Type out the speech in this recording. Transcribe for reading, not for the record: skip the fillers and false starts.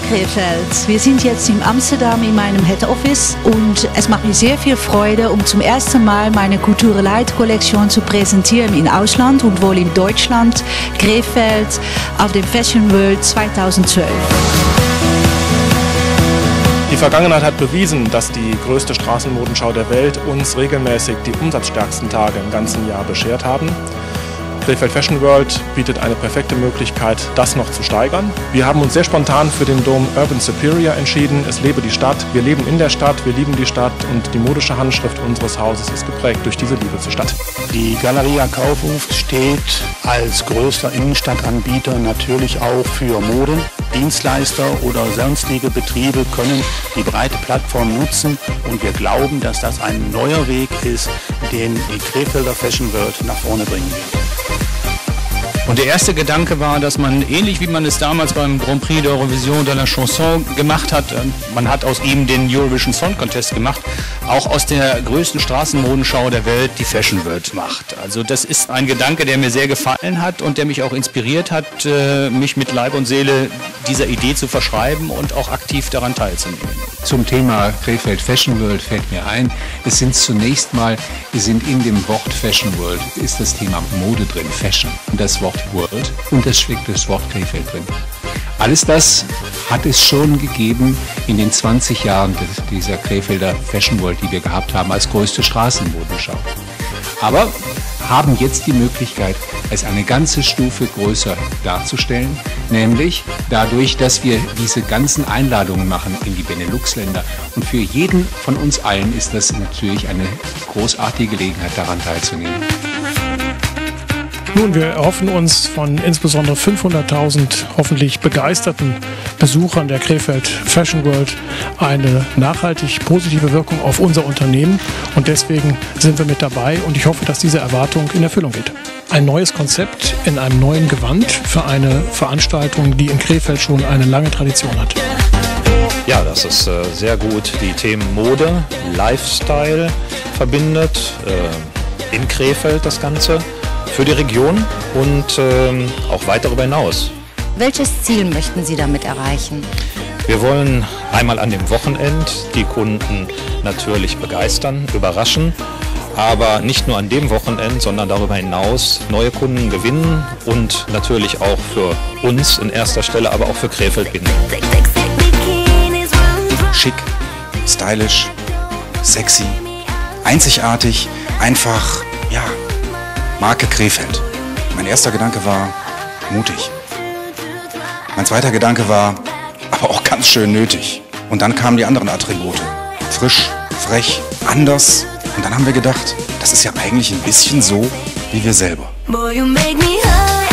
Krefeld. Wir sind jetzt in Amsterdam in meinem Head Office und es macht mir sehr viel Freude, um zum ersten Mal meine Kultureleit-Kollektion zu präsentieren im Ausland und wohl in Deutschland, Krefeld, auf dem Fashion World 2012. Die Vergangenheit hat bewiesen, dass die größte Straßenmodenschau der Welt uns regelmäßig die umsatzstärksten Tage im ganzen Jahr beschert haben. Krefeld Fashion World bietet eine perfekte Möglichkeit, das noch zu steigern. Wir haben uns sehr spontan für den Dom Urban Superior entschieden. Es lebe die Stadt, wir leben in der Stadt, wir lieben die Stadt und die modische Handschrift unseres Hauses ist geprägt durch diese Liebe zur Stadt. Die Galeria Kaufhof steht als größter Innenstadtanbieter natürlich auch für Mode. Dienstleister oder sonstige Betriebe können die breite Plattform nutzen und wir glauben, dass das ein neuer Weg ist, den die Krefelder Fashion World nach vorne bringen wird. Und der erste Gedanke war, dass man, ähnlich wie man es damals beim Grand Prix d'Eurovision de la Chanson gemacht hat, man hat aus ihm den Eurovision Song Contest gemacht, auch aus der größten Straßenmodenschau der Welt die Fashion World macht. Also das ist ein Gedanke, der mir sehr gefallen hat und der mich auch inspiriert hat, mich mit Leib und Seele dieser Idee zu verschreiben und auch aktiv daran teilzunehmen. Zum Thema Krefeld Fashion World fällt mir ein, es sind zunächst mal, in dem Wort Fashion World ist das Thema Mode drin, Fashion und das Wort World und das steckt das Wort Krefeld drin. Alles das hat es schon gegeben in den 20 Jahren dieser Krefelder Fashion World, die wir gehabt haben als größte Straßenmodenschau. Aber haben jetzt die Möglichkeit, es eine ganze Stufe größer darzustellen, nämlich dadurch, dass wir diese ganzen Einladungen machen in die Benelux-Länder. Und für jeden von uns allen ist das natürlich eine großartige Gelegenheit, daran teilzunehmen. Nun, wir erhoffen uns von insbesondere 500.000 hoffentlich begeisterten Besuchern der Krefeld Fashion World eine nachhaltig positive Wirkung auf unser Unternehmen und deswegen sind wir mit dabei und ich hoffe, dass diese Erwartung in Erfüllung geht. Ein neues Konzept in einem neuen Gewand für eine Veranstaltung, die in Krefeld schon eine lange Tradition hat. Ja, das ist sehr gut die Themen Mode, Lifestyle verbindet, in Krefeld das Ganze. Für die Region und auch weit darüber hinaus. Welches Ziel möchten Sie damit erreichen? Wir wollen einmal an dem Wochenende die Kunden natürlich begeistern, überraschen, aber nicht nur an dem Wochenende, sondern darüber hinaus neue Kunden gewinnen und natürlich auch für uns in erster Stelle, aber auch für Krefeld binden. Schick, stylisch, sexy, einzigartig, einfach, ja, Marke Krefeld. Mein erster Gedanke war mutig. Mein zweiter Gedanke war aber auch ganz schön nötig. Und dann kamen die anderen Attribute. Frisch, frech, anders. Und dann haben wir gedacht, das ist ja eigentlich ein bisschen so wie wir selber. Boy, you make me high.